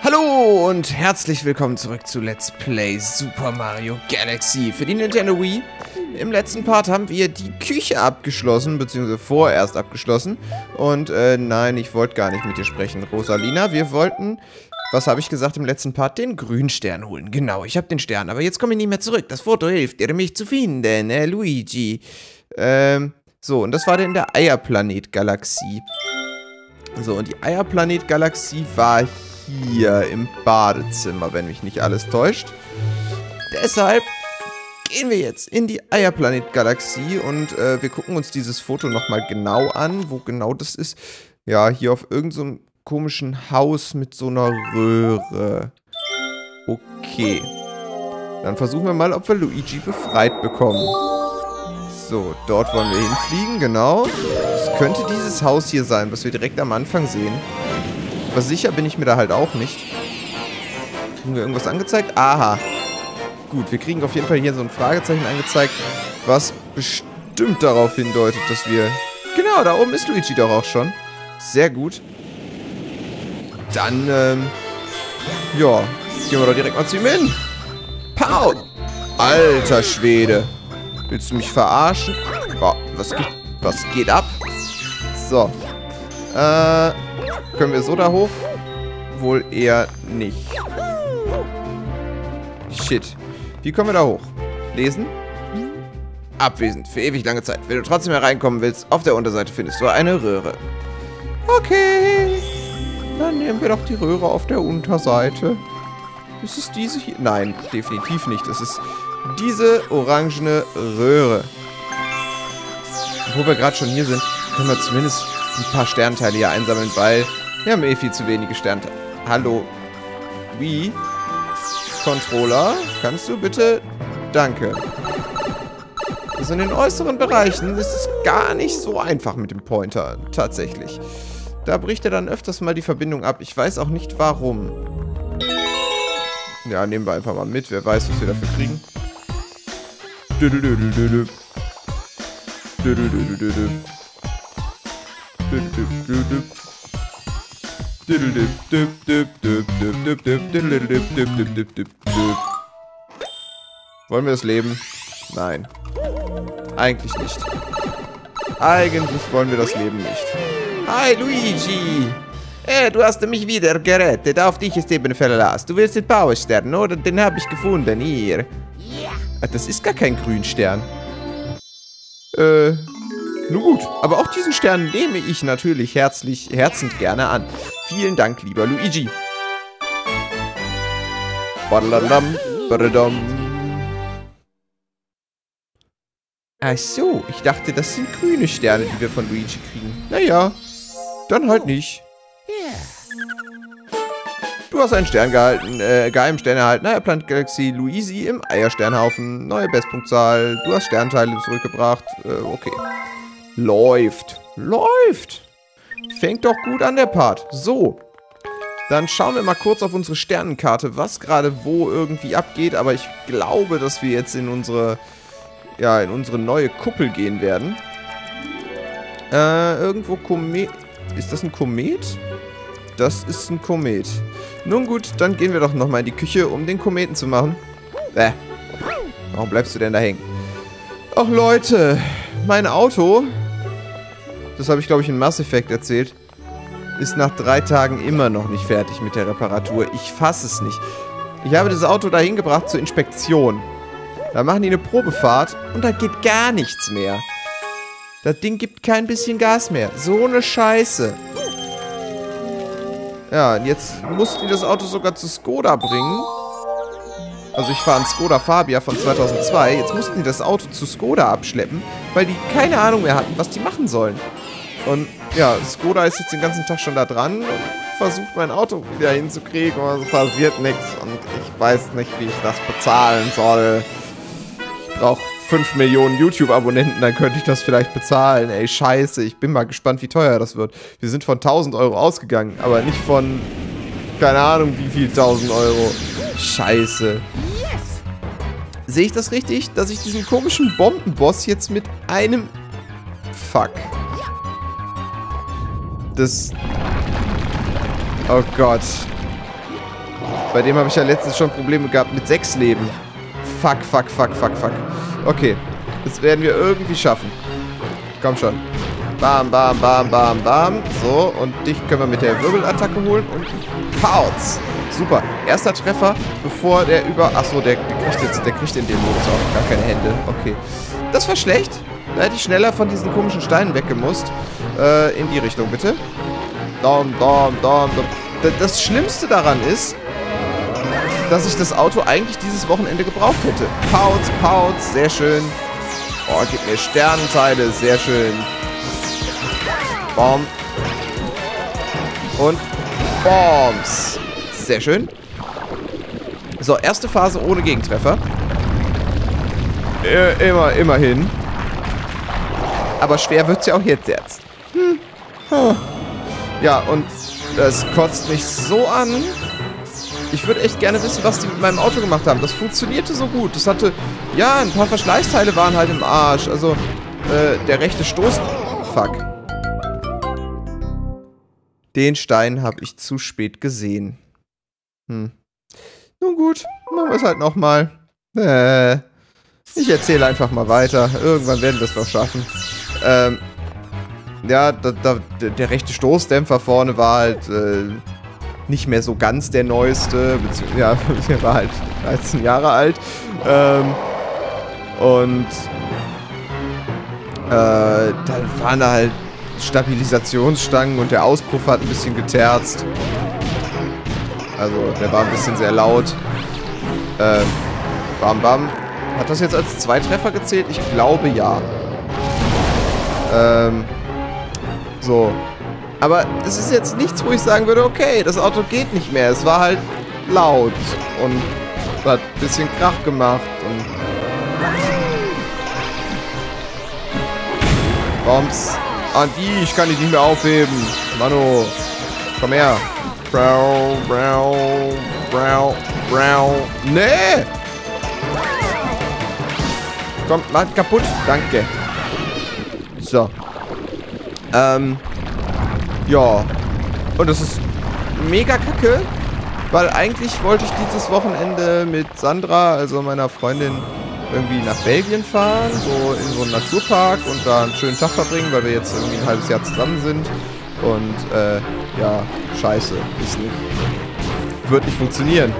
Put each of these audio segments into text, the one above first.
Hallo und herzlich willkommen zurück zu Let's Play Super Mario Galaxy für die Nintendo Wii. Im letzten Part haben wir die Küche abgeschlossen, beziehungsweise vorerst abgeschlossen. Und nein, ich wollte gar nicht mit dir sprechen, Rosalina. Wir wollten, was habe ich gesagt im letzten Part, den Grünstern holen. Genau, ich habe den Stern, aber jetzt komme ich nicht mehr zurück. Das Foto hilft dir, mich zu finden, Luigi. So, und das war denn der Eierplanet-Galaxie. So, und die Eierplanet-Galaxie war hier im Badezimmer, wenn mich nicht alles täuscht. Deshalb gehen wir jetzt in die Eierplanet-Galaxie und wir gucken uns dieses Foto nochmal genau an, wo genau das ist. Ja, hier auf irgendeinem so komischen Haus mit so einer Röhre. Okay. Dann versuchen wir mal, ob wir Luigi befreit bekommen. So, dort wollen wir hinfliegen, genau. Es könnte dieses Haus hier sein, was wir direkt am Anfang sehen. Aber sicher bin ich mir da halt auch nicht. Kriegen wir irgendwas angezeigt? Aha. Gut, wir kriegen auf jeden Fall hier so ein Fragezeichen angezeigt, was bestimmt darauf hindeutet, dass wir... Genau, da oben ist Luigi doch auch schon. Sehr gut. Dann, ja, gehen wir doch direkt mal zu ihm hin. Pow! Alter Schwede. Willst du mich verarschen? Oh, was geht ab? So. Können wir so da hoch? Wohl eher nicht. Shit. Wie kommen wir da hoch? Lesen? Abwesend. Für ewig lange Zeit. Wenn du trotzdem hereinkommen willst, auf der Unterseite findest du eine Röhre. Okay. Dann nehmen wir doch die Röhre auf der Unterseite. Ist es diese hier? Nein, definitiv nicht. Es ist diese orangene Röhre. Wo wir gerade schon hier sind, können wir zumindest ein paar Sternteile hier einsammeln, weil wir haben eh viel zu wenige Sternteile. Hallo, Wii Controller, kannst du bitte? Danke. Also in den äußeren Bereichen ist es gar nicht so einfach mit dem Pointer, tatsächlich. Da bricht er dann öfters mal die Verbindung ab. Ich weiß auch nicht warum. Ja, nehmen wir einfach mal mit. Wer weiß, was wir dafür kriegen. Wollen wir das Leben? Nein. Eigentlich nicht. Eigentlich wollen wir das Leben nicht. Hi, Luigi! Du hast mich wieder gerettet. Auf dich ist eben Verlass. Du willst den Powerstern, oder? Den habe ich gefunden. Hier. Das ist gar kein Grünstern. Nun gut. Aber auch diesen Stern nehme ich natürlich herzend gerne an. Vielen Dank, lieber Luigi. Ach so, ich dachte, das sind grüne Sterne, die wir von Luigi kriegen. Naja, dann halt nicht. Du hast einen Stern gehalten, geheimen Stern erhalten. Eierplanet Galaxy, Luigi im Eiersternhaufen. Neue Bestpunktzahl. Du hast Sternteile zurückgebracht. Okay. Läuft. Läuft. Fängt doch gut an, der Part. So. Dann schauen wir mal kurz auf unsere Sternenkarte, was gerade wo irgendwie abgeht. Aber ich glaube, dass wir jetzt in unsere neue Kuppel gehen werden. Irgendwo Komet. Ist das ein Komet? Das ist ein Komet. Nun gut, dann gehen wir doch nochmal in die Küche, um den Kometen zu machen. Warum bleibst du denn da hängen? Ach Leute, mein Auto, das habe ich glaube ich in Mass Effect erzählt, ist nach 3 Tagen immer noch nicht fertig mit der Reparatur. Ich fasse es nicht. Ich habe das Auto dahin gebracht zur Inspektion. Da machen die eine Probefahrt und da geht gar nichts mehr. Das Ding gibt kein bisschen Gas mehr. So eine Scheiße. Ja, und jetzt mussten die das Auto sogar zu Skoda bringen. Also ich fahre einen Skoda Fabia von 2002. Jetzt mussten die das Auto zu Skoda abschleppen, weil die keine Ahnung mehr hatten, was die machen sollen. Und ja, Skoda ist jetzt den ganzen Tag schon da dran und versucht mein Auto wieder hinzukriegen, aber es passiert nichts. Und ich weiß nicht, wie ich das bezahlen soll. Ich brauche 5 Millionen YouTube-Abonnenten, dann könnte ich das vielleicht bezahlen. Ey, scheiße, ich bin mal gespannt, wie teuer das wird. Wir sind von 1000 Euro ausgegangen, aber nicht von, keine Ahnung, wie viel 1000 Euro. Scheiße. Sehe ich das richtig, dass ich diesen komischen Bombenboss jetzt mit einem... Fuck. Das... Oh Gott. Bei dem habe ich ja letztens schon Probleme gehabt mit 6 Leben. Fuck, fuck, fuck, fuck, fuck. Okay. Das werden wir irgendwie schaffen. Komm schon. Bam, bam, bam, bam, bam. So, und dich können wir mit der Wirbelattacke holen. Und Pounds. Super. Erster Treffer, bevor der über... Achso, der kriegt in dem Modus auch gar keine Hände. Okay. Das war schlecht. Da hätte ich schneller von diesen komischen Steinen weggemusst. In die Richtung, bitte. Dom, dom, dom, dom. Das Schlimmste daran ist, dass ich das Auto eigentlich dieses Wochenende gebraucht hätte. Pounds, Pounds, sehr schön. Oh, gib mir Sternenteile, sehr schön. Bomb. Und Bombs. Sehr schön. So, erste Phase ohne Gegentreffer. Immerhin. Aber schwer wird es ja auch jetzt erst. Ja, und das kotzt mich so an. Ich würde echt gerne wissen, was die mit meinem Auto gemacht haben. Das funktionierte so gut. Das hatte, ja, ein paar Verschleißteile waren halt im Arsch. Also, der rechte Stoß... Fuck. Den Stein habe ich zu spät gesehen. Nun gut, machen wir es halt nochmal. Ich erzähle einfach mal weiter. Irgendwann werden wir es doch schaffen. Ja, der rechte Stoßdämpfer vorne war halt nicht mehr so ganz der neueste. Ja, der war halt 13 Jahre alt. Und dann waren da halt Stabilisationsstangen und der Auspuff hat ein bisschen geterzt. Also, der war ein bisschen sehr laut. Bam, bam. Hat das jetzt als 2 Treffer gezählt? Ich glaube, ja. So. Aber es ist jetzt nichts, wo ich sagen würde, okay, das Auto geht nicht mehr. Es war halt laut und hat ein bisschen Krach gemacht und... Bombs. Ah, ich kann dich nicht mehr aufheben. Mano, komm her. Brau, brau, brau, brau. Nee! Komm, mach kaputt. Danke. So. Ja. Und das ist mega kacke, weil eigentlich wollte ich dieses Wochenende mit Sandra, also meiner Freundin, irgendwie nach Belgien fahren, so in so einen Naturpark und da einen schönen Tag verbringen, weil wir jetzt irgendwie ein halbes Jahr zusammen sind. Und, ja, scheiße. Ist nicht. Wird nicht funktionieren.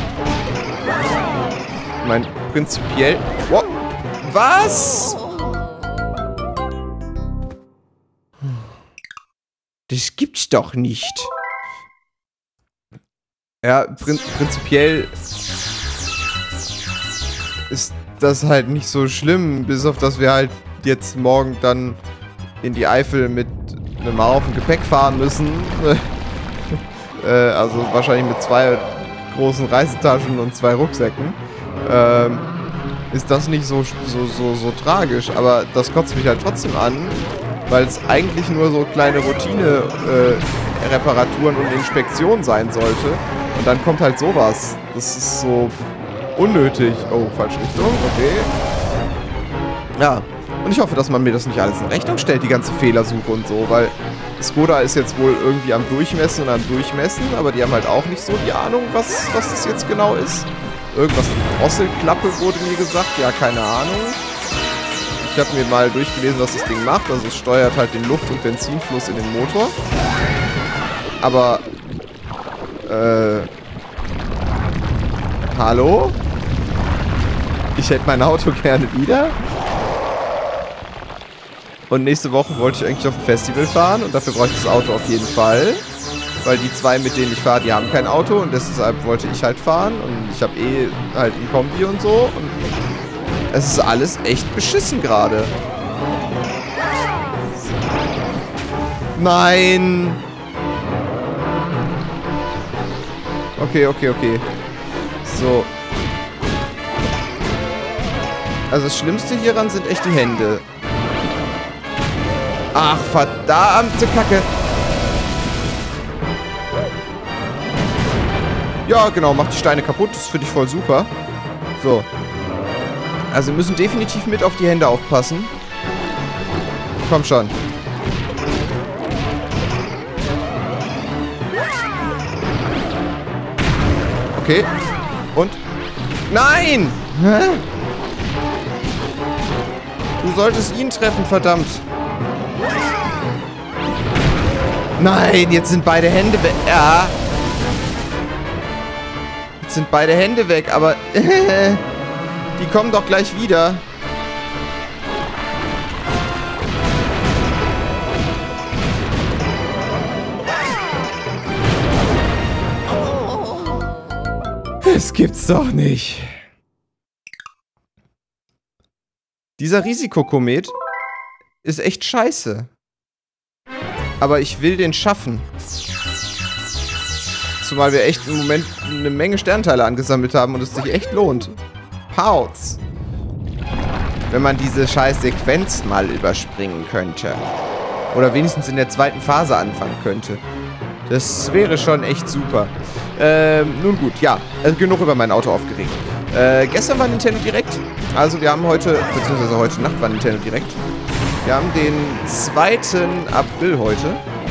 Ich meine, prinzipiell... Wow. Was? Das gibt's doch nicht. Ja, prinzipiell ist das halt nicht so schlimm, bis auf dass wir halt jetzt morgen dann in die Eifel mit einem Haufen Gepäck fahren müssen. Also wahrscheinlich mit 2 großen Reisetaschen und 2 Rucksäcken. Ist das nicht so tragisch, aber das kotzt mich halt trotzdem an, weil es eigentlich nur so kleine Routine-Reparaturen und Inspektionen sein sollte. Und dann kommt halt sowas. Das ist so unnötig. Oh, falsche Richtung. Okay. Ja. Und ich hoffe, dass man mir das nicht alles in Rechnung stellt, die ganze Fehlersuche und so, weil Skoda ist jetzt wohl irgendwie am Durchmessen und am Durchmessen, aber die haben halt auch nicht so die Ahnung, was das jetzt genau ist. Irgendwas mit Drosselklappe wurde mir gesagt. Ja, keine Ahnung. Ich habe mir mal durchgelesen, was das Ding macht. Also es steuert halt den Luft- und Benzinfluss in den Motor. Aber, hallo? Ich hätte mein Auto gerne wieder. Und nächste Woche wollte ich eigentlich auf ein Festival fahren und dafür brauche ich das Auto auf jeden Fall. Weil die 2, mit denen ich fahre, die haben kein Auto und deshalb wollte ich halt fahren. Und ich habe halt ein Kombi und so. Und es ist alles echt beschissen gerade. Nein! Okay. So. Also das Schlimmste hieran sind echt die Hände. Ach, verdammte Kacke. Ja, genau, macht die Steine kaputt. Das finde ich voll super. So. Also wir müssen definitiv mit auf die Hände aufpassen. Komm schon. Okay. Und... Nein! Hä? Du solltest ihn treffen, verdammt. Nein, jetzt sind beide Hände weg. Ja. Jetzt sind beide Hände weg, aber... die kommen doch gleich wieder. Das gibt's doch nicht. Dieser Risikokomet ist echt scheiße. Aber ich will den schaffen. Zumal wir echt im Moment eine Menge Sternteile angesammelt haben und es sich echt lohnt. Pauts. Wenn man diese scheiß Sequenz mal überspringen könnte. Oder wenigstens in der zweiten Phase anfangen könnte. Das wäre schon echt super. Nun gut, ja. Genug über mein Auto aufgeregt. Gestern war Nintendo Direct. Also wir haben heute, beziehungsweise heute Nacht war Nintendo Direct. Wir haben den 2. April heute.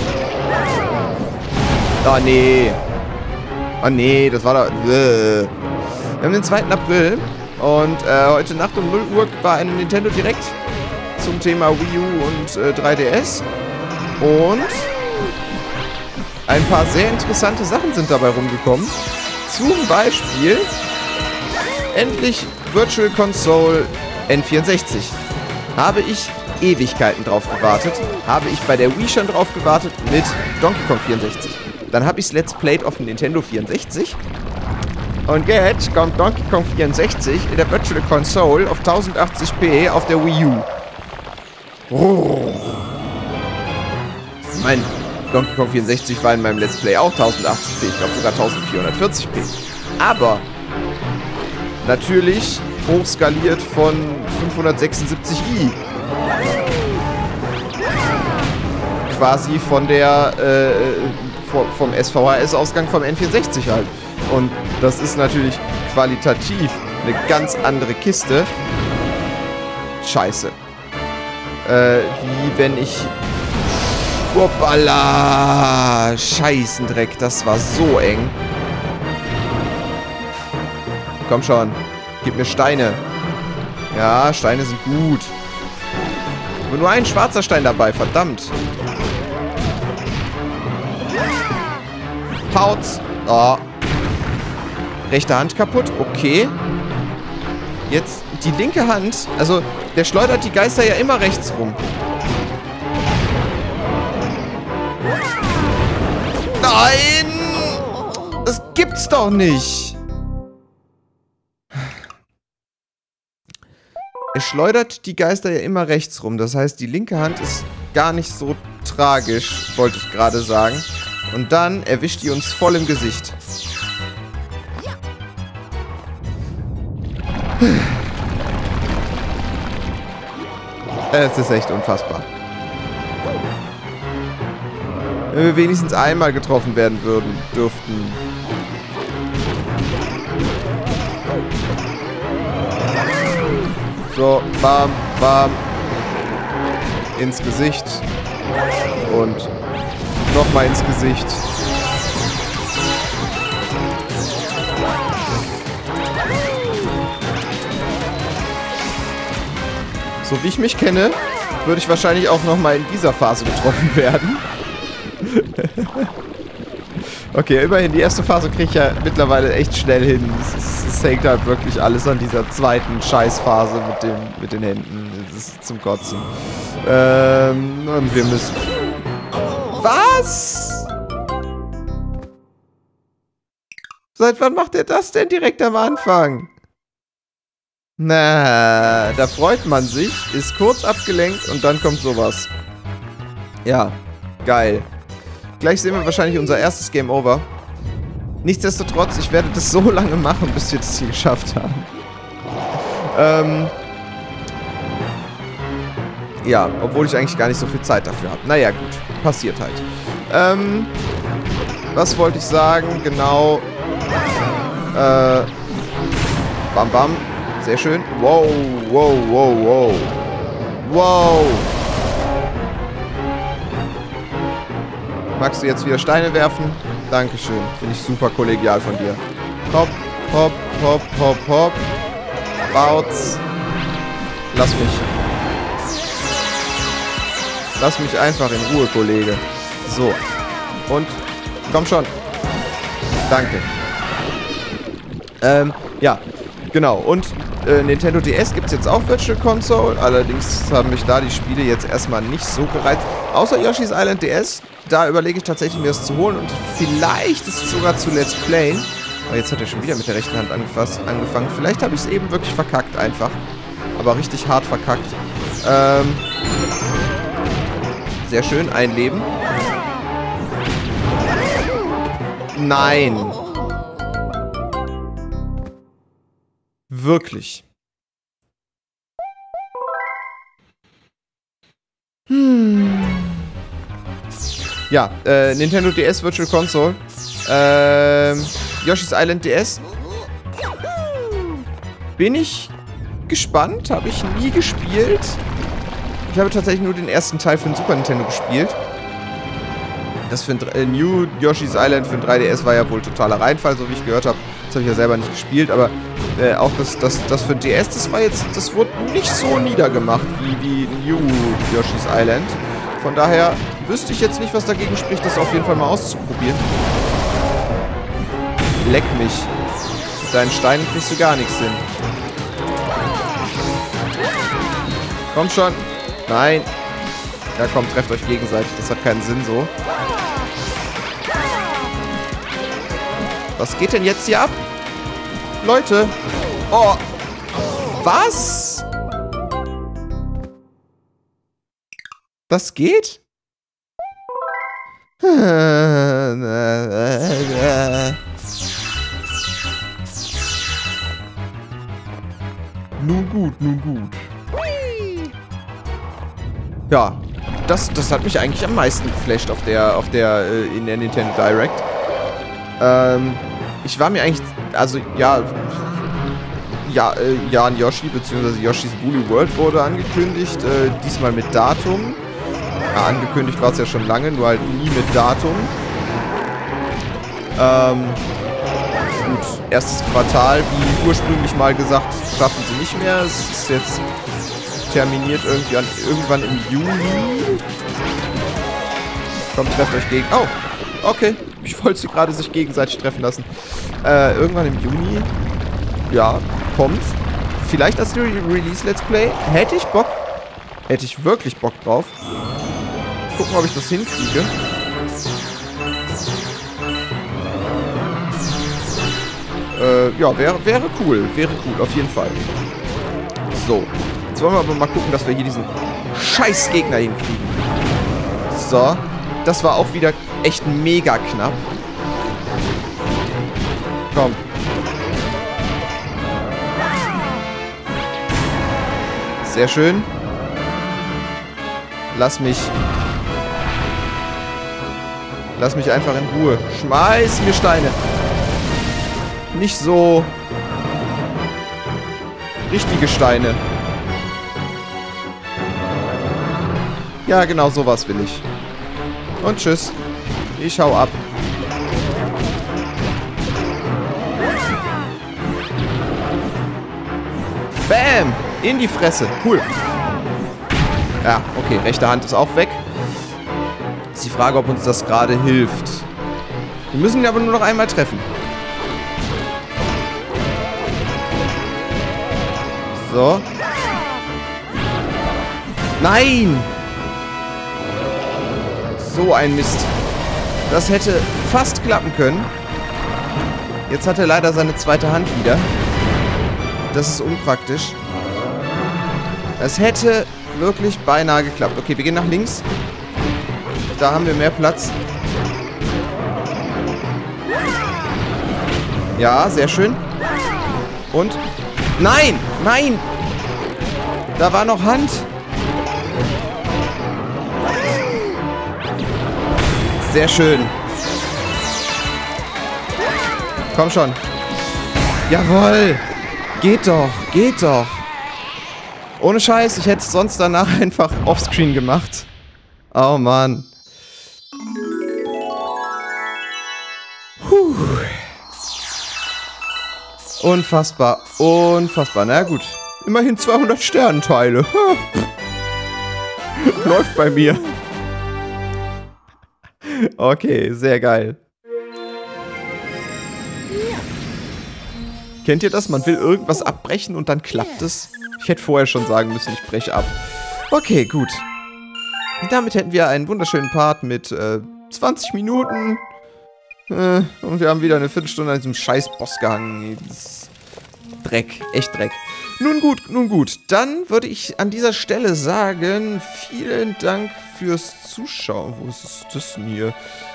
Oh nee. Oh nee, das war doch... Wir haben den 2. April. Und heute Nacht um 0 Uhr war eine Nintendo Direct zum Thema Wii U und 3DS. Und ein paar sehr interessante Sachen sind dabei rumgekommen. Zum Beispiel endlich Virtual Console N64. Habe ich Ewigkeiten drauf gewartet. Habe ich bei der Wii schon drauf gewartet mit Donkey Kong 64. Dann habe ich es Let's Played auf dem Nintendo 64. Und jetzt kommt Donkey Kong 64 in der Virtual Console auf 1080p auf der Wii U. Mein Donkey Kong 64 war in meinem Let's Play auch 1080p. Ich glaube sogar 1440p. Aber natürlich hochskaliert von 576i. Quasi von der vom SVHS-Ausgang vom N64 halt. Und das ist natürlich qualitativ eine ganz andere Kiste. Scheiße. Wie wenn ich... Hoppala! Scheißendreck, das war so eng. Komm schon. Gib mir Steine. Ja, Steine sind gut. Aber nur ein schwarzer Stein dabei, verdammt. Pauz. Oh. Rechte Hand kaputt, okay. Jetzt die linke Hand. Also, der schleudert die Geister ja immer rechts rum. Nein! Das gibt's doch nicht! Er schleudert die Geister ja immer rechts rum. Das heißt, die linke Hand ist gar nicht so tragisch, wollte ich gerade sagen. Und dann erwischt die uns voll im Gesicht. Es ist echt unfassbar. Wenn wir wenigstens einmal getroffen werden dürften. So, bam, bam. Ins Gesicht. Und nochmal ins Gesicht. So wie ich mich kenne, würde ich wahrscheinlich auch nochmal in dieser Phase getroffen werden. Okay, immerhin, die erste Phase kriege ich ja mittlerweile echt schnell hin. Es hängt halt wirklich alles an dieser zweiten Scheißphase mit den Händen. Das ist zum Kotzen. Und wir müssen... Was? Seit wann macht er das denn direkt am Anfang? Na, da freut man sich, ist kurz abgelenkt und dann kommt sowas. Ja, geil. Gleich sehen wir wahrscheinlich unser erstes Game Over. Nichtsdestotrotz, ich werde das so lange machen, bis wir das hier geschafft haben. Ja, obwohl ich eigentlich gar nicht so viel Zeit dafür habe. Naja, gut. Passiert halt. Was wollte ich sagen? Genau. Bam, bam. Sehr schön. Wow, wow, wow, wow. Wow. Magst du jetzt wieder Steine werfen? Dankeschön. Finde ich super kollegial von dir. Hopp, hopp, hopp, hopp, hopp. Bautz. Lass mich. Lass mich einfach in Ruhe, Kollege. So. Und, komm schon. Danke. Ja, genau. Und Nintendo DS gibt es jetzt auch Virtual Console. Allerdings haben mich da die Spiele jetzt erstmal nicht so gereizt. Außer Yoshi's Island DS. Da überlege ich tatsächlich, mir das zu holen. Und vielleicht ist es sogar zu Let's Playen. Aber jetzt hat er schon wieder mit der rechten Hand angefangen. Vielleicht habe ich es eben wirklich verkackt einfach. Aber richtig hart verkackt. Sehr schön. Ein Leben. Nein. Wirklich. Ja, Nintendo DS Virtual Console. Yoshi's Island DS. Bin ich gespannt. Habe ich nie gespielt. Ich habe tatsächlich nur den ersten Teil für den Super Nintendo gespielt. Das für ein New Yoshi's Island für den 3DS war ja wohl totaler Reinfall, so wie ich gehört habe. Das habe ich ja selber nicht gespielt, aber auch das für DS, das wurde nicht so niedergemacht wie New Yoshi's Island. Von daher wüsste ich jetzt nicht, was dagegen spricht, das auf jeden Fall mal auszuprobieren. Leck mich. Mit deinen Steinen kriegst du gar nichts hin. Komm schon. Nein. Ja komm, trefft euch gegenseitig. Das hat keinen Sinn so. Was geht denn jetzt hier ab? Leute. Oh. Was? Das geht? Nun gut, nun gut. Ja, das hat mich eigentlich am meisten geflasht in der Nintendo Direct. Ich war mir eigentlich, also ja, Jan Yoshi bzw. Yoshi's Woolly World wurde angekündigt, diesmal mit Datum. Ja, angekündigt war es ja schon lange, nur halt nie mit Datum. Gut, erstes Quartal, wie ursprünglich mal gesagt, schaffen sie nicht mehr. Es ist jetzt terminiert irgendwann im Juni. Kommt, trefft euch gegen... Oh, okay. Ich wollte sie gerade sich gegenseitig treffen lassen. Irgendwann im Juni. Ja, kommt. Vielleicht als Release-Let's Play. Hätte ich Bock. Hätte ich wirklich Bock drauf. Gucken, ob ich das hinkriege. Ja, wäre cool. Wäre cool, auf jeden Fall. So. Jetzt wollen wir aber mal gucken, dass wir hier diesen scheiß Gegner hinkriegen. So. Das war auch wieder echt mega knapp. Komm. Sehr schön. Lass mich einfach in Ruhe. Schmeiß mir Steine. Nicht so richtige Steine. Ja, genau sowas will ich. Und tschüss. Ich hau ab. Bam! In die Fresse. Cool. Ja, okay. Rechte Hand ist auch weg. Ist die Frage, ob uns das gerade hilft. Wir müssen ihn aber nur noch einmal treffen. So. Nein! So ein Mist. Das hätte fast klappen können. Jetzt hat er leider seine zweite Hand wieder. Das ist unpraktisch. Es hätte wirklich beinahe geklappt. Okay, wir gehen nach links. Da haben wir mehr Platz. Ja, sehr schön. Und... Nein! Nein! Da war noch Hand. Sehr schön. Komm schon. Jawohl. Geht doch. Geht doch. Ohne Scheiß, ich hätte es sonst danach einfach offscreen gemacht. Oh Mann. Puh. Unfassbar, unfassbar. Na gut, immerhin 200 Sternenteile. Läuft bei mir. Okay, sehr geil. Kennt ihr das? Man will irgendwas abbrechen und dann klappt es. Ich hätte vorher schon sagen müssen, ich breche ab. Okay, gut. Damit hätten wir einen wunderschönen Part mit 20 Minuten. Und wir haben wieder eine Viertelstunde an diesem scheiß Boss gehangen. Dreck, echt Dreck. Nun gut. Dann würde ich an dieser Stelle sagen, vielen Dank fürs Zuschauen. Wo ist das denn hier?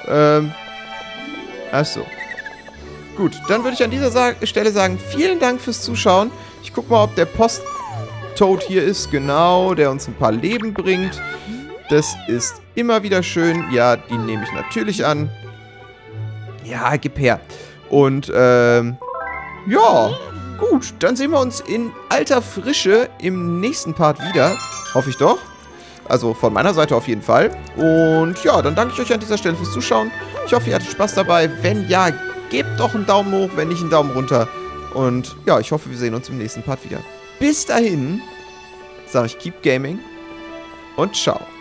Achso. Gut, dann würde ich an dieser Stelle sagen, vielen Dank fürs Zuschauen. Ich gucke mal, ob der Post-Toad hier ist. Genau, der uns ein paar Leben bringt. Das ist immer wieder schön. Ja, die nehme ich natürlich an. Ja, gib her. Und, ja, gut. Dann sehen wir uns in alter Frische im nächsten Part wieder. Hoffe ich doch. Also von meiner Seite auf jeden Fall. Und ja, dann danke ich euch an dieser Stelle fürs Zuschauen. Ich hoffe, ihr hattet Spaß dabei. Wenn ja, gebt doch einen Daumen hoch, wenn nicht einen Daumen runter. Und ja, ich hoffe, wir sehen uns im nächsten Part wieder. Bis dahin sage ich Keep Gaming und ciao.